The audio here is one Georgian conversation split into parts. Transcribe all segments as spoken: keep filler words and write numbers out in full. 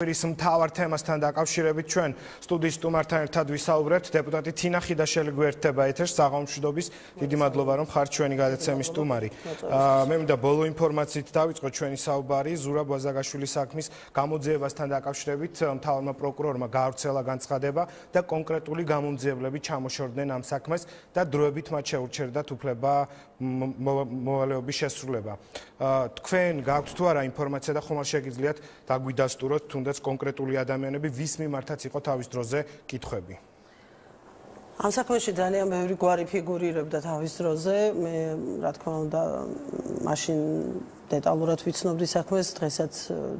ის მთავარ თემასთან დაკავშირებით ჩვენ სტუდიის სტუმართან ერთად ვისაუბრებთ. დეპუტატი თინა ხიდაშელი გვერდება ეთერს. საღამოშიდობის, დიდი მადლობა რომ ხართ ჩვენი გადაცემის სტუმარი. მე მინდა ბოლო ინფორმაციით დავიწყო ჩვენი საუბარი ზურაბ ვაზაგაშვილის საქმის გამოძიებასთან დაკავშირებით. მთავარმა პროკურორმა გაავრცელა განცხადება და კონკრეტული გამომძიებლები ჩამოშორდნენ ამ საქმეს და დროებით მათ შეურჩერდათ უფლება მოვალეობის შესრულება. თქვენ გაქვთ თუ არა ინფორმაცია და ხომ არ შეგიძლიათ დაგვიდასტუროთ თუნდაც კონკრეტული ადამიანები ვის მიმართაც იყო თავის დროზე კითხვები? ამ საქმეში ძალიან ბევრი გვარი ფიგურირებდა თავის დროზე. მე რა თქმა უნდა მაშინ დეტალურად ვიცნობდი საქმეს, დღესაც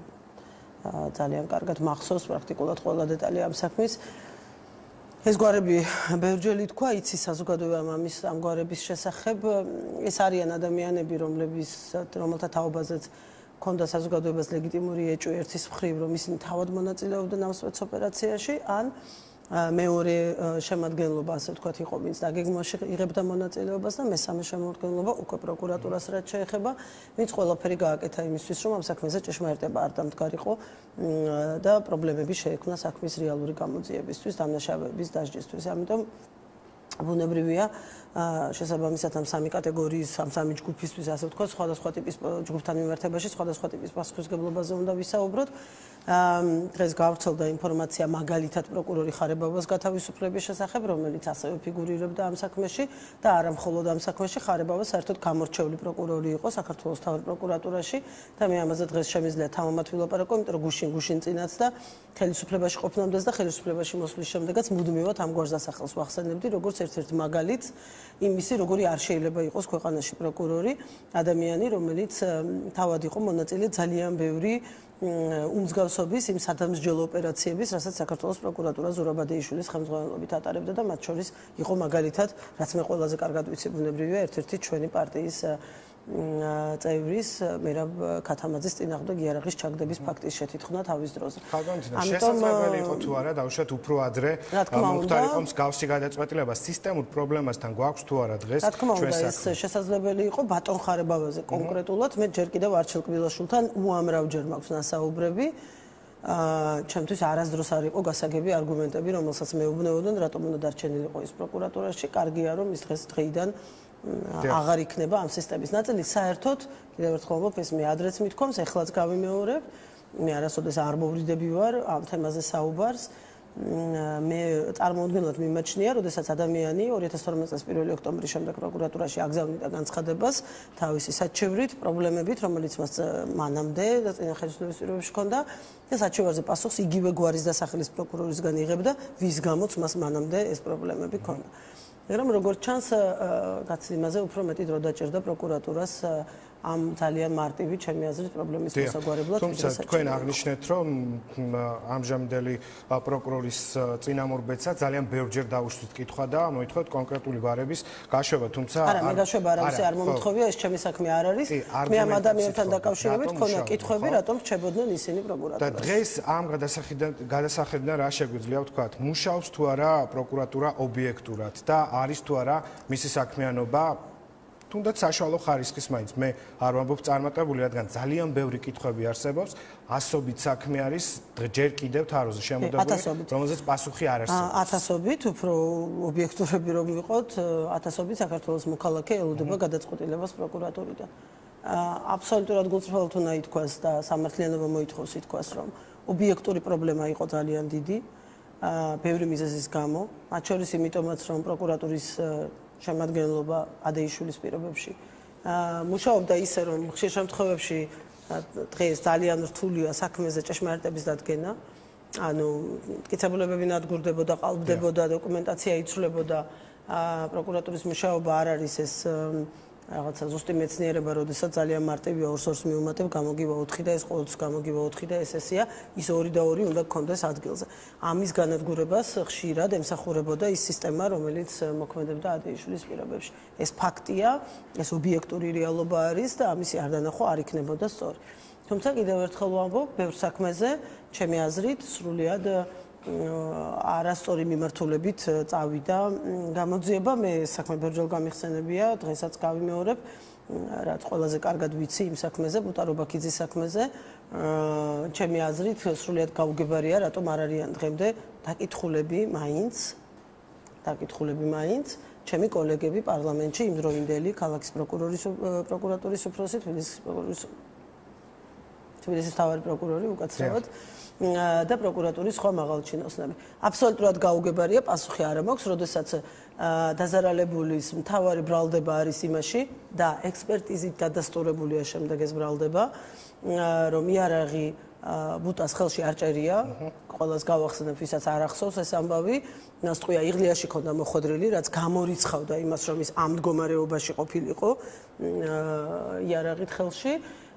ძალიან კარგად მახსოვს პრაქტიკულად ყველა დეტალი ამ საქმის. ეს გვარები ბევრჯერ ითქვა, იცი საზოგადოებამ ამის ამ გვარების შესახებ. ეს არიან ადამიანები, რომლების რომელთა თაობაზეც ქონდა საზოგადოებას ლეგიტიმური ეჭვი ერთის მხრივ, რომ ისინი თავად მონაწილეობდნენ ამ სპეცოპერაციაში, ან მეორე შემადგენლობა, ასე ვთქვათ, იყო, ვინც დაგეგმვაში იღებდა მონაწილეობას და მესამე შემადგენლობა უკვე პროკურატურას რაც შეეხება, ვინც ყველაფერი გააკეთა იმისთვის, რომ ამ საქმეზე ჭეშმარიტება არ დამდგარიყო და პრობლემები შეექმნა საქმის რეალური გამოძიებისთვის, დამნაშავეების დასჯისთვის. ამიტომ ბუნებრივია შესაბამისად ამ სამი კატეგორიის, ამ სამი ჯგუფისთვის, ასე ვთქვათ, სხვადასხვა ტიპის ჯგუფთან მიმართებაში, სხვადასხვა ტიპის პასუხისმგებლობაზე უნდა ვისაუბროთ. დღეს გავრცელდა ინფორმაცია მაგალითად პროკურორი ხარებავას გათავისუფლების შესახებ, რომელიც ასევე ფიგურირებდა ამ საქმეში და არა მხოლოდ ამ საქმეში. ხარებავა საერთოდ გამორჩეული პროკურორი იყო საქართველოს მთავარ პროკურატურაში და მე ამაზე დღეს შემიძლია თამამად ვილაპარაკო, იმიტომ რომ გუშინ გუშინ წინაც და ხელისუფლებაში ყოფნამდეც და ხელისუფლებაში მოსვლის შემდეგაც მუდმივად ამ გვარს დასახელს ვახსენებდი, როგორც ერთ-ერთ მაგალითს იმისი, როგორი არ შეიძლება იყოს ქვეყანაში პროკურორი, ადამიანი, რომელიც თავად იყო მონაწილე ძალიან ბევრი უმსგავსობის იმ სადამსჯელო ოპერაციების, რასაც საქართველოს პროკურატურა ზურაბ ადეიშვილის ხელმძღვანელობით ატარებდა და მათ შორის იყო მაგალითად, რაც მე ყველაზე კარგად ვიცი, ბუნებრივია, ერთ-ერთი ჩვენი პარტიის წევრის მერაბ ქათამაძის წინააღმდეგ იარაღის ჩაგდების ფაქტის შეთითხნა თავის დროზე. ხალხო, შესაძლებელი იყო თუ არა დავუშვათ უფრო ადრე მოხდარ იყო მსგავსი გადაწყვეტილება სისტემურ პრობლემასთან გვაქვს თუ არა დღეს ჩვენ ეს შესაძლებელი იყო ბატონ ხარებავაზე კონკრეტულად მე ჯერ კიდევ არჩილ კბილაშვილთან უამრავჯერ მაქვს ნასაუბრები. ჩემთვის არასდროს არ იყო გასაგები არგუმენტები, რომელსაც მეუბნეოდნენ, რატომ უნდა დარჩენილიყო ის პროკურატურაში. კარგია რომ ის დღეს დღეიდან აღარ იქნება ამ სისტემის ნაწილი. საერთოდ კიდევ ერთხელ ვამბობ, ეს მე ადრეც მithქვამს, ეხლაც გავიმეორებ. მე არასოდეს არ მოვრიდები ვარ ამ თემაზე საუბარს. მე წარმოუდგენლად მიმაჩნია, როდესაც ადამიანი ორი ათას თორმეტ წლის პირველი ოქტომბრის შემდეგ პროკურატურაში აგზავნიდა განცხადებას თავისი საჩივრით, პრობლემებით, რომელიც მას მანამდე და წინა ხელისუფლების პირობებში ჰქონდა და საჩივარზე პასუხს იგივე გვარის დასახელის პროკურორისგან იღებდა, ვის გამოც მას მანამდე ეს პრობლემები ჰქონდა. მაგრამ როგორც ჩანს, გაცილიმაზე უფრო მეტი დრო დაჭერდა პროკურატურას ამ ძალიან მარტივი ჩემი აზრით პრობლემის მოსაგვარებლად. თუმცა თქვენ აღნიშნეთ, რომ ამჟამინდელი პროკურორის წინამორბედსა ძალიან ბევრჯერ დაუშვით კითხვა და მოითხოვთ კონკრეტული გვარების გაშვება, თუმცა არა, მე გაშვება არავის არ მომთხოვია, ეს ჩემი საქმე არ არის. მე ამ ადამიანთან დაკავშირებით მქონდა კითხვები, რატომ რჩებოდნენ ისინი პროკურატურაში. და დღეს ამ გადასახედიდან რა შეგვიძლია ვთქვათ, მუშაობს თუ არა პროკურატურა ობიექტურად და არის თუ არა მისი საქმიანობა თუნდაც საშუალო ხარისხის მაინც მე არ ვამბობ წარმატებული, რადგან ძალიან ბევრი კითხვები არსებობს, ასობით საქმე არის ჯერ კიდევ თაროზე შემოდებული, რომელზეც პასუხი არ არსებობს. ათასობით, უფრო ობიექტურები რომ ვიყოთ, ათასობით საქართველოს მოქალაქე ელოდება გადაწყვეტილებას პროკურატურიდან. აბსოლუტურად გულწრფელად უნდა ითქვას და სამართლიანობა მოითხოვს ითქვას, რომ ობიექტური პრობლემა იყო ძალიან დიდი, ბევრი მიზეზის გამო, მათ შორის იმიტომაც, რომ პროკურატურის შემადგენლობა ადეიშვილის პირობებში მუშაობდა ისე, რომ ხშირ შემთხვევებში დღეს ძალიან რთულია საქმეზე ჭეშმარიტების დადგენა. ანუ მტკიცებულებები ნადგურდებოდა, ყალბდებოდა, დოკუმენტაცია იცვლებოდა, პროკურატურის მუშაობა არ არის ეს რაღაცა ზუსტი მეცნიერება, როდესაც ძალიან მარტივია ორს ორს მიუმატებ, გამოგივა ოთხი და ეს ყოველთვის გამოგივა ოთხი და ეს ესეა, ის ორი და ორი უნდა გქონდეს ადგილზე. ამის განადგურებას ხშირად ემსახურებოდა ის სისტემა, რომელიც მოქმედებდა ადეიშვილის პირობებში. ეს ფაქტია, ეს ობიექტური რეალობა არის და ამისი არ დანახვა არ იქნებოდა სწორი. თუმცა კიდევ ერთხელ ვამბობ, ბევრ საქმეზე, ჩემი აზრით, სრულიად არასწორი მიმართულებით წავიდა გამოძიება. მე საქმე ბევრჯერ გამიხსენებია, დღესაც გავიმეორებ, რაც ყველაზე კარგად ვიცი იმ საქმეზე, ბუტა რობაქიძის საქმეზე, ჩემი აზრით სრულიად გაუგებარია, რატომ არ არიან დღემდე დაკითხულები მაინც, დაკითხულები მაინც ჩემი კოლეგები პარლამენტში იმდროინდელი ქალაქის პროკურორის პროკურატურის უფროსი, თბილისის პროკურორის თბილისის მთავარი პროკურორი უკაცრავად და პროკურატურის სხვა მაღალჩინოსნები. აბსოლუტურად გაუგებარია, პასუხი არ მაქვს, როდესაც დაზარალებულის მთავარი ბრალდება არის იმაში და ექსპერტიზით დადასტურებულია შემდეგ ეს ბრალდება, რომ იარაღი ბუტას ხელში არ ჭერია, ყველას გავახსენებ, ვისაც არ ახსოვს ეს ამბავი, ნასტყვია იღლიაში ქონდა მოხვედრილი, რაც გამორიცხავდა იმას, რომ ის ამ მდგომარეობაში ყოფილიყო იარაღით ხელში,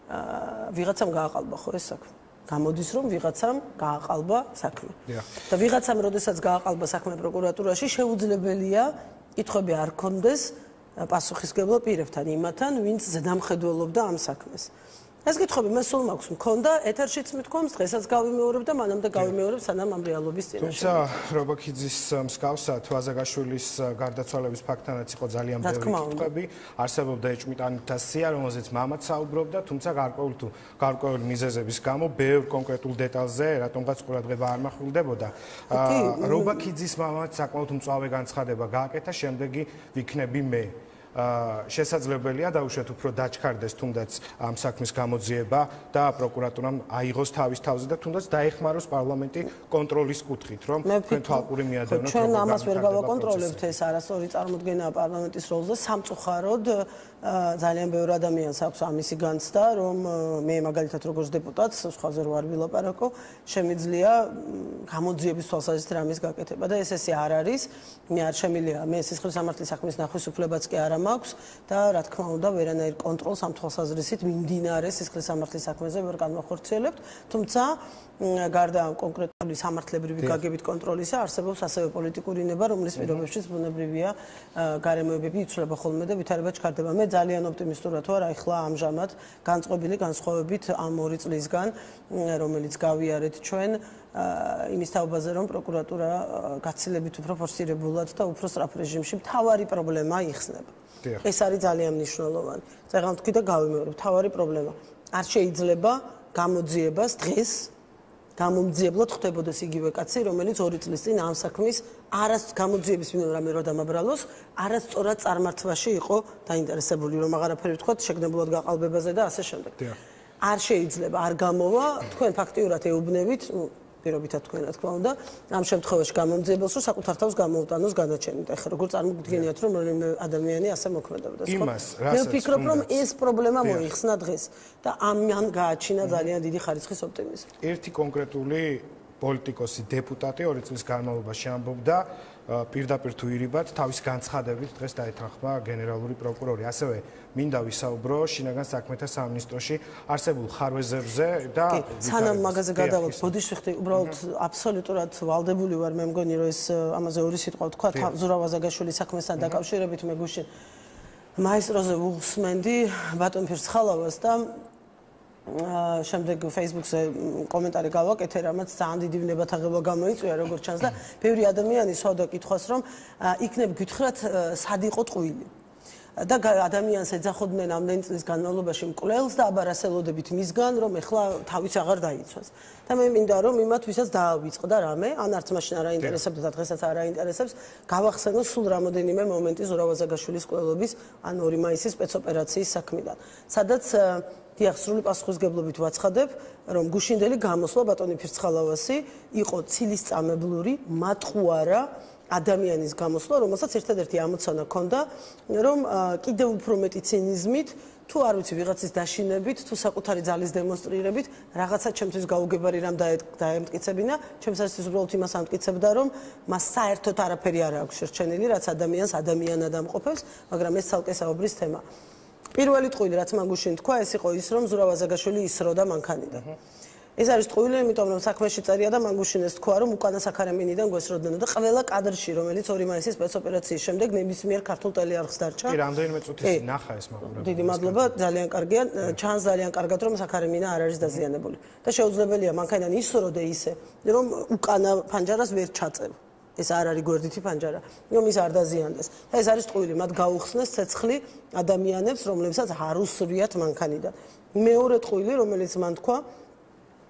ვიღაცამ გააყალბა ხო ეს საქმე. გამოდის რომ ვიღაცამ გააყალბა საქმე. და ვიღაცამ როდესაც გააყალბა საქმე პროკურატურაში, შეუძლებელია კითხვები არ ქონდეს პასუხისმგებლო პირებთან, იმათთან, ვინც ზედამხედველობდა ამ საქმეს. ეს კითხვები მე სულ მაქვს მქონდა, ეთერშიც მithქვამს, დღესაც გავიმეორებ და მანამდე გავიმეორებ, სანამ ამ რეალობის წინაშე. თუმცა რობაქიძის მსგავსად ვაზაგაშვილის გარდაცვალების ფაქტთანაც იყო ძალიან ბევრი კითხვები, არსებობდა ეჭვმიტანთა სია, რომელზეც მამაც საუბრობდა, თუმცა გარკვეულ თუ გარკვეულ მიზეზების გამო ბევრ კონკრეტულ დეტალზე რატომღაც ყურადღება არ მახვილდებოდა. რობაქიძის მამაც საკმაოდ მწვავე განცხადება გააკეთა, შემდეგი ვიქნები მე. შესაძლებელია დაუშვათ უფრო დაჩქარდეს თუნდაც ამ საქმის გამოძიება და პროკურატურამ აიღოს თავის თავზე და თუნდაც დაეხმაროს პარლამენტი კონტროლის კუთხით, რომ თქვენ თვალყური მიადევნოთ. ჩვენ ამას ვერ გავაკონტროლებთ, ეს არასწორი წარმოდგენაა პარლამენტის როლზე. სამწუხაროდ ძალიან ბევრი ადამიანს აქვს ამისი განცდა, რომ მე მაგალითად როგორც დეპუტატს, სხვაზე რო არ ვილაპარაკო, შემიძლია გამოძიების თვალსაზრისით რამის გაკეთება და ეს ესე არ არის. მე არ შემიძლია, მე სისხლის სამართლის საქმის ნახვის უფლებაც კი არ მაქვს და რა თქმა უნდა ვერანაირ კონტროლს ამ თვალსაზრისით მიმდინარე სისხლის სამართლის საქმეზე ვერ განვახორციელებთ, თუმცა გარდა ამ კონკრეტული სამართლებრივი გაგებით კონტროლისა არსებობს ასევე პოლიტიკური ნება, რომლის პირობებშიც ბუნებრივია გარემოებები იცვლება ხოლმე და ვითარება ჩქარდება. მე ძალიან ოპტიმისტურად ვარ, ახლა ამჟამად განწყობილი განსხვავებით ამ ორი წლისგან, რომელიც გავიარეთ ჩვენ იმის თაობაზე, რომ პროკურატურა გაცილებით უფრო ფორსირებულად და უფრო სწრაფ რეჟიმში მთავარი პრობლემა იხსნება. ეს არის ძალიან მნიშვნელოვანი. წეგან თქვი და გავიმეორებ, მთავარი პრობლემა. არ შეიძლება გამოძიებას დღეს გამომძიებლად ხდებოდეს იგივე კაცი, რომელიც ორი წლის წინ ამ საქმის არას გამოძიების მინერამე რო დამაბრალოს, არასწორად წარმართვაში იყო დაინტერესებული, რომ აღარაფერი ვთქვათ, შეგნებულად გაყალბებაზე და ასე შემდეგ. არ შეიძლება, არ გამოვა, თქვენ ფაქტიურად ეუბნებით, პირობითად თქვენ რა თქმა უნდა, ამ შემთხვევაში გამომძიებელს რომ საკუთარ თავს გამოუტანოს განაჩენით. ეხლა როგორ წარმოგიდგენიათ, რომ რომელიმე ადამიანი ასე მოქმედებდა, ხო? მე ვფიქრობ, რომ ეს პრობლემა მოიხსნა დღეს და ამან გააჩინა ძალიან დიდი ხარისხის ოპტიმიზმი. ერთი კონკრეტული პოლიტიკოსი, დეპუტატი ორი წლის განმავლობაში ამბობდა პირდაპირ თუ ირიბად თავის განცხადებით დღეს დაეთანხმა გენერალური პროკურორი. ასევე მინდა ვისაუბრო შინაგან საქმეთა სამინისტროში არსებულ ხარვეზებზე და სანამ მაგაზე გადავალთ, ბოდიშვიხტი, უბრალოდ აბსოლუტურად ვალდებული ვარ, მე მგონი რომ ეს ამაზე ორი სიტყვა ვთქვა, ზურაბ ვაზაგაშვილის საქმესთან დაკავშირებით მე გუშინ მაესტროზე ვუსმენდი ბატონ ფირცხალავას და შემდეგ Facebook-ზე კომენტარი გავაკეთე, რამაც ძალიან დიდი ვნებათაღელვა გამოიწვია, როგორც ჩანს და ბევრი ადამიანი სვავდა კითხვას, რომ იქნებ გითხრათ, სად იყო ტყუილი. და ადამიანს ეძახოდნენ ამდენი წლის განმავლობაში მკვლელს და აბარასელოდებით მისგან, რომ ეხლა თავის აღარ დაიცვას. და მე მინდა რომ იმათ, ვისაც დაავიწყდა რამე, ან არც მაშინ არ აინტერესებდა და დღესაც არ აინტერესებს, გავახსენოს სულ რამოდენიმე მომენტი ზურაბ ვაზაგაშვილის მკვლელობის, ან ორი მაისის სპეცოპერაციის საქმიდან. სადაც დიახ, სრული პასუხისმგებლობით ვაცხადებ, რომ გუშინდელი გამოსვლა ბატონი ფირცხალავასი იყო ცილისწამებლური, მატყუარა ადამიანის გამოსვლა, რომელსაც ერთადერთი ამოცანა ჰქონდა, რომ კიდევ უფრო მეტი ცინიზმით, თუ არ ვიცი, ვიღაცის დაშინებით, თუ საკუთარი ძალის დემონსტრირებით, რაღაცა ჩემთვის გაუგებარი რამ დაემტკიცებინა, ჩემსაც უბრალოდ იმას ამტკიცებდა, რომ მას საერთოდ არაფერი არ აქვს შერჩენილი, რაც ადამიანს ადამიანად ამყოფებს, მაგრამ ეს ცალკე საუბრის თემა. პირველი ტყუილი, რაც მან გუშინ თქვა, ეს იყო ის, რომ ზურაბ ვაზაგაშვილი ისროდა მანქანიდან. ეს არის ტყუილი, იმიტომ რომ საქმეში წერია და მან გუშინ ეს თქვა, რომ უკანა საქარამინიდან გვესროდნენ და ყველა კადრში, რომელიც ორი მაისის სპეცოპერაციის შემდეგ ნებისმიერ ქართულ ტელეარხს დარჩა. კი, რამდენიმე წუთის ნახა ეს მაყურებელი. დიდი მადლობა, ძალიან კარგია. ჩანს ძალიან კარგად, რომ საქარამინა არ არის დაზიანებული. და შეუძლებელია მანქანიდან ისროდე ისე, რომ უკანა ფანჯარას ვერ ჩაწევ. ეს არ არის გვერდითი ფანჯარა, რომ ის არ დაზიანდეს. და ეს არის ტყუილი, მათ გაუხსნეს ცეცხლი ადამიანებს, რომლებსაც არ უსრვიათ მანქანიდან. მეორე ტყუილი, რომელიც მან თქვა,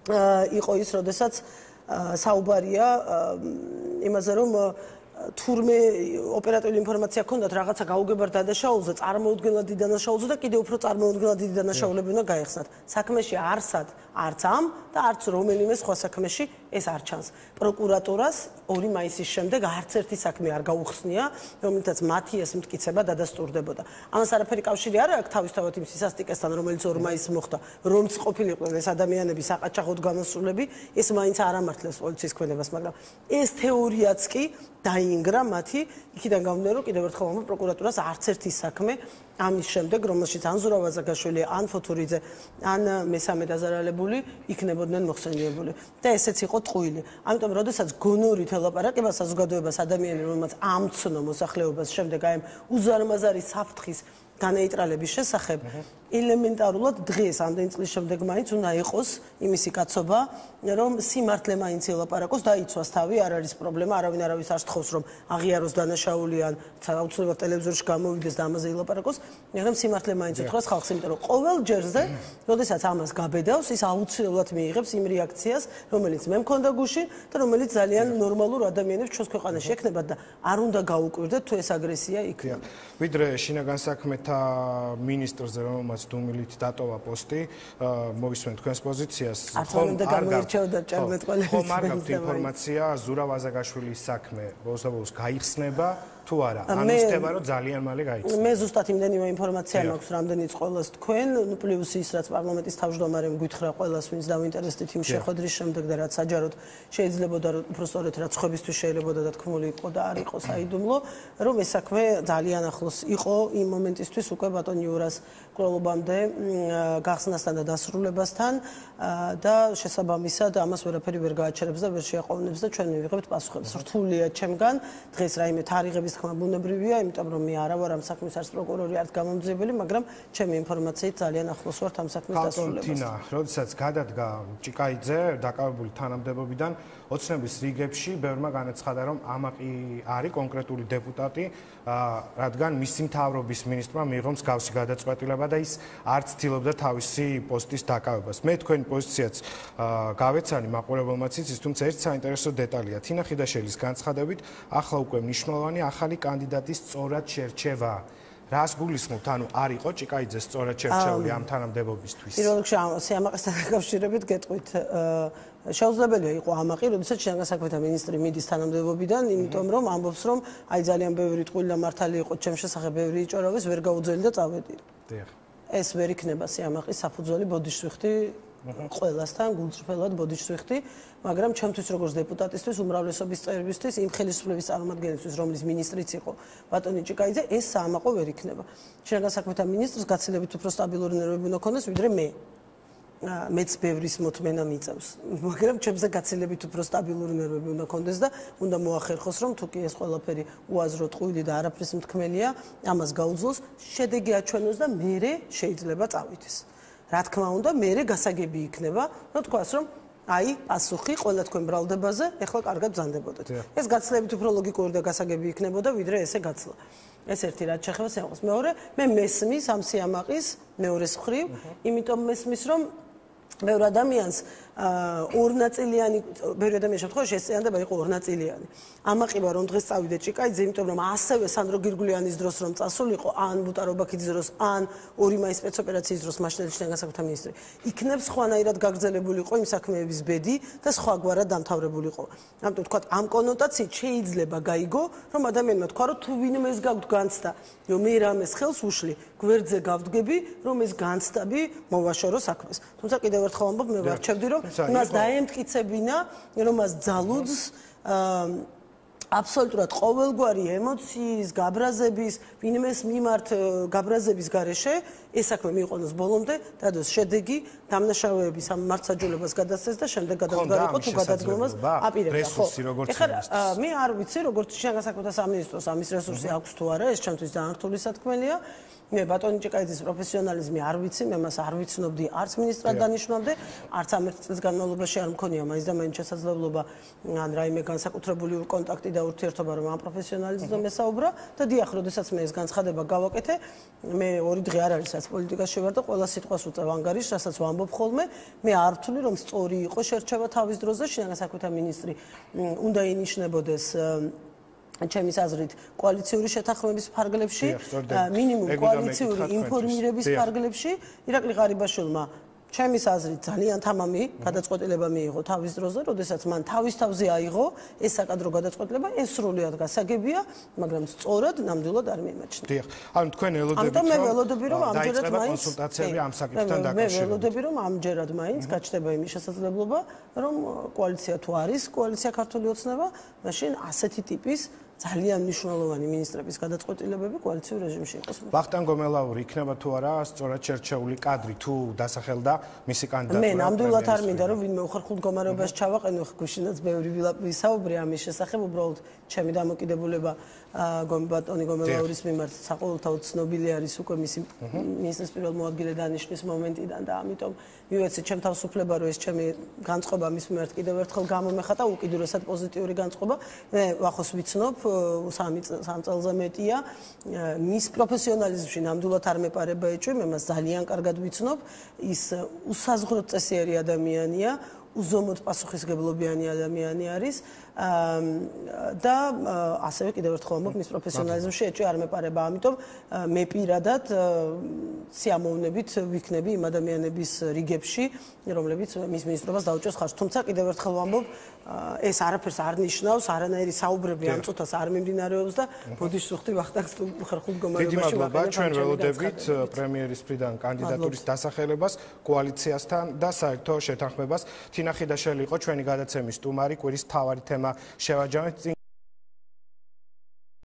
იყო ის, როდესაც საუბარია იმაზე, რომ თურმე ოპერატიული ინფორმაცია ჰქონდათ რაღაცა გაუგებარ დადაშაულზე, წარმოუდგენლად დიდ დანაშაულზე და კიდევ უფრო წარმოუდგენლად დიდი დანაშაულები უნდა გაეხსნათ. საქმეში არსად არც ამ და არც რომელიმე სხვა საქმეში ეს არ ჩანს. პროკურატურას ორი მაისის შემდეგ არც ერთი საქმე არ გაუხსნია, რომელთაც მათი ეს მტკიცება დადასტურდებოდა. ამას არაფერი კავშირი არ აქვს თავისთავად იმ სისასტიკესთან, რომელიც ორი მაისს მოხდა, რომც ყოფილიყო ეს ადამიანები საყაჩაღოდ განასრულები, ეს მაინც არ ამართლებს პოლიციის ქმედებას, მაგრამ ეს თეორიაც კი დაინგრა მათი, იქიდან გამომდინარე, რომ კიდევ ერთხელ ვამბობ, პროკურატურას არც ერთი საქმე ამის შემდეგ, რომელშიც ან ზურაბ აზაგაშვილი, ან ფოთურიძე, ან მესამე დაზარალებული იქნებოდნენ მოხსენიებული. და ესეც იყო ტყუილი. ამიტომ, როდესაც გონორით ელაპარაკება საზოგადოებას ადამიანი, რომელმაც ამცნო მოსახლეობას შემდეგ აი ამ უზარმაზარი საფრთხის განეიტრალების შესახებ, ელემენტარულად დღეს ამდენი წლის შემდეგ მაინც უნდა იყოს იმისი კაცობა, რომ სიმართლე მაინც ელაპარაკოს, დაიცვას თავი, არ არის პრობლემა, არავინ არავის არ სთხოვს, რომ აღიაროს დანაშაული ან აუცილებლად ტელევიზორში გამოვიდეს და ამაზე ელაპარაკოს, მაგრამ სიმართლე მაინც უთხრას ხალხს, იმიტომ რომ ყოველ ჯერზე, როდესაც ამას გაბედავს, ის აუცილებლად მიიღებს იმ რეაქციას, რომელიც მე მქონდა გუში და რომელიც ძალიან ნორმალურ ადამიანებს ჩვენს ქვეყანაში ექნებათ და არ უნდა გაუკვირდეთ თუ ეს აგრესია იქნება. ვიდრე შინაგან საქმეთა მინისტრზე რომელმაც დუმილით დატოვა პოსტი, მოვისმენთ თქვენს პოზიციას. ხომ არ გაქვთ ინფორმაცია ზურაბ აზაგაშვილის საქმე ბოლოს გაიხსნება თუ არა? ანონსდება რომ ძალიან მალე გაიხსნება. მე ზუსტად იმდენივე ინფორმაცია მაქვს, რამდენიც ყოველს თქვენ, პლუს ის რაც პარლამენტის თავმჯდომარემ გითხრა ყოველს, ვინც დავინტერესდით იმ შეხვედრის შემდეგ და რაც საჯაროდ შეიძლებოდა რომ უფრო სწორედ რაც ხვებისთვის შეიძლებოდა და თქმული იყო და არ იყო საიდუმლო, რომ ეს საქმე ძალიან ახლოს იყო იმ მომენტისთვის უკვე ბატონ იურას კვლელობამდე გახსნასთან და დასრულებასთან და შესაბამისად ამას ვერაფერი ვერ გააჩერებს და ვერ შეაყოვნებს და ჩვენ მივიღებთ პასუხებს. რთულია ჩემგან დღეს რაიმე თარიღების თქმა ბუნებრივია, იმიტომ რომ მე არა ვარ ამ საქმის არც პროკურორი, არც გამომძიებელი, მაგრამ ჩემი ინფორმაციით ძალიან ახლოს ვართ ამ საქმის დასრულებას. თინა, როდესაც გადადგა ჭიკაიძე დაკავებული თანამდებობიდან, ოცნების რიგებში ბევრმა განაცხადა, რომ ამაყი არის კონკრეტული დეპუტატი, რადგან მისი მთავრობის მინისტრმა მიიღო მსგავსი გადაწყვეტილება და ის არც ცდილობდა თავისი პოსტის დაკავებას. მე თქვენი პოზიციაც გავეცანი მაყურებელმაც იცის, თუმცა ერთ საინტერესო დეტალია. თინა ხიდაშელის განცხადებით, ახლა უკვე მნიშვნელოვანი ახალი კანდიდატის სწორად შერჩევა. რას გულისხმობთ, ანუ არ იყო ჭიკაიძე სწორად შერჩეული ამ თანამდებობისთვის? პირველ რიგში სიამაყესთან დაკავშირებით გეტყვით, შეუძლებელია იყო ამაყი, როდესაც შინაგან საქმეთა მინისტრი მიდის თანამდებობიდან, იმიტომ რომ ამბობს, რომ აი ძალიან ბევრი ტყუილი და მართალი იყო ჩემ შესახებ, ბევრი იჭერავეს, ვერ გაუძელი და წავედი. ეს ვერ იქნება სიამაყის საფუძველი, ბოდიშს ვიხდი ყველასთან გულწრფელად ბოდიშს ვიხდი, მაგრამ ჩემთვის როგორც დეპუტატისთვის, უმრავლესობის წევრისთვის, იმ ხელისუფლების წარმომადგენლისთვის, რომლის მინისტრიც იყო ბატონი ჭიკაიძე, ეს საამაყო ვერ იქნება. შინაგან საქმეთა მინისტრს გაცილებით უფრო სტაბილური ნერვები უნდა ქონდეს, ვიდრე მე. მეც ბევრის მოთმენა მიწევს, მაგრამ ჩემზე გაცილებით უფრო სტაბილური ნერვები უნდა ქონდეს და უნდა მოახერხოს, რომ თუ კი ეს ყველაფერი უაზრო ტყუილი და არაფრის მთქმელია, ამას გაუძლოს, შედეგი აჩვენოს და მერე შეიძლება წავითეს. რა თქმა უნდა, მერე გასაგები იქნება, რომ თქვას, რომ აი, პასუხი ყველა თქვენ ბრალდებაზე, ეხლა კარგად ბრძანდებოდეთ. ეს გაცილებით უფრო ლოგიკური და გასაგები იქნებოდა, ვიდრე ესე გაცლა. ეს ერთი რაც შეეხება სიამაყეს. მეორე, მე მესმის ამ სიამაყის მეორეს მხრივ, იმიტომ მესმის, რომ ბევრ ადამიანს ორნაწილიანი, ბევრი ადამიანის შემთხვევაში ეს წინადადება იყო ორნაწილიანი. ამაყი ვარ რომ დღეს წავიდე ჭიკაიძე, იმიტომ რომ ასევე სანდრო გირგულიანის დროს რომ წასულიყო, ან ბუტა რობაქიძის დროს, ან ორი მაისის სპეცოპერაციის დროს მაშინდელი შინაგან საქმეთა მინისტრი, იქნებ სხვანაირად გაგრძელებულიყო იმ საქმეების ბედი და სხვაგვარად დამთავრებულიყო. ამიტომ თქვა, ამ კონოტაციით შეიძლება გაიგო, რომ ადამიანმა თქვა, რომ თუ ვინმეს გაგვთ განცდა, რომ მე რამეს ხელს უშლი, გვერდზე გავდგები, რომ ეს განცდები მოვაშორო საქმეს. თუმცა კიდევ ერთხელ ვამბობ, მე ვარჩევდი, რომ მას დაემტკიცებინა, რომ მას ძალუძს აბსოლუტურად ყოველგვარი ემოციის, გაბრაზების, ვინმეს მიმართ გაბრაზების გარეშე ეს საქმე მიიყენოს ბოლომდე, დადოს შედეგი, დამნაშავეების ამ მართლმსაჯულებას გადასცეს და შემდეგ გადავდგარიყო თუ გადადგომას აპირებდა. ხო, ეხლა მე არ ვიცი, როგორც შინაგან საქმეთა სამინისტროს ამის რესურსი აქვს თუ არა, ეს ჩემთვის ძალიან რთული სათქმელია. მე ბატონი ჭიკაიძის პროფესიონალიზმი არ ვიცი, მე მას არ ვიცნობდი, არც მინისტრად დანიშნავდე, არც ამ ერთ წლის განმავლობაში არ მქონია მაინც და მაინც შესაძლებლობა ან რაიმე განსაკუთრებული კონტაქტი და ურთიერთობა რომ ამ პროფესიონალიზმზე მესაუბრა და დიახ, როდესაც მე ეს განცხადება გავაკეთე, მე ორი დღე არ არის რაც როდესაც პოლიტიკაში ვარ და ყველა სიტყვას უწევ ანგარიშს, რასაც ვამბობ ხოლმე, მე არ ვთვლი რომ სწორი იყო შერჩევა თავის დროზე, შინაგან საქმეთა მინისტრი უნდა ინიშნებოდეს ჩემის აზრით კოალიციური შეთანხმების ფარგლებში, მინიმუმ კოალიციური ინფორმირების ფარგლებში, ირაკლი ღარიბაშვილმა ჩემის აზრით ძალიან თამამი გადაწყვეტილება მიიღო თავის დროზე, როდესაც მან თავის თავზე აიღო ეს საკადრო გადაწყვეტილება, ეს სრულიად გასაგებია, მაგრამ სწორად ნამდვილად არ მიემაჩნია. დიახ, ანუ თქვენ ელოდებით რომ მე ველოდები რომ ამჯერად მაინც კონსულტაციები ამ საკითხთან დაკავშირებით. მე ველოდები რომ ამჯერად მაინც გაჩნდება იმის შესაძლებლობა, რომ კოალიცია თუ არის, კოალიცია ქართული ოცნება, მაშინ ასეთი ტიპის ძალიან მნიშვნელოვანი მინისტრების გადაწყვეტილებები კოალიციურ რეჟიმში იყოს. ვახტანგ გომელაური იქნება თუ არა სწორად შერჩეული კადრი თუ დასახელდა მისი კანდიდატურა. მე ნამდვილად არ მინდა რომ ვინმე უხერხულ მდგომარეობაში ჩავაყენო, გვიშინაც ბევრი ვისაუბრე ამის შესახებ, უბრალოდ ჩემი დამოკიდებულება ბატონი გომელაურის მიმართ საყოველთაოდ ცნობილი არის უკვე მისი მინისტრის პირველ მოადგილე დანიშნვის მომენტიდან და ამიტომ მივეცი ჩემ თავისუფლება რომ ეს ჩემი განწყობა მის მიმართ კიდევ ერთხელ გამომეხატა უკიდურესად პოზიტიური განწყობა. მე ვახოს ვიცნობ სამი წელზე მეტია მის პროფესიონალიზმში ნამდვილად არ მეპარება ეჭვი, მე მას ძალიან კარგად ვიცნობ, ის უსაზღვროდ წესიერი ადამიანია, უზომოდ პასუხისგებლობიანი ადამიანი არის და ასევე კიდევ ერთხელ ვამბობ მის პროფესიონალიზმში ეჭვი არ მეპარება, ამიტომ მე პირადად სიამოვნებით ვიქნები იმ ადამიანების რიგებში, რომლებიც მის მინისტრობას დაუჭერს ხარჯს. თუმცა კიდევ ერთხელ ვამბობ, ეს არაფერს არ ნიშნავს, არანაირი საუბრები ამ წუთას არ მიმდინარეობს და ბოდიშს ვხვდი ვახტანგს ხერხულ მდგომარეობაში ვაყენებ. ჩვენ ველოდებით პრემიერის მხრიდან კანდიდატურის დასახელებას, კოალიციასთან და საერთო შეთანხმებას. თინა ხიდაშელი იყო ჩვენი გადაცემის სტუმარი, კვირის მთავარი თემა შევაჯამეთ.